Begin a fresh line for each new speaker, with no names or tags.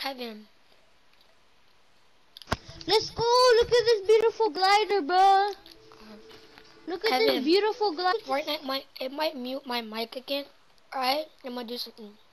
Kevin.
Let's go. Look at this beautiful glider, bro. Look at this
Kevin.
beautiful glider.
Fortnite might mute my mic again. Alright, I'm gonna do something.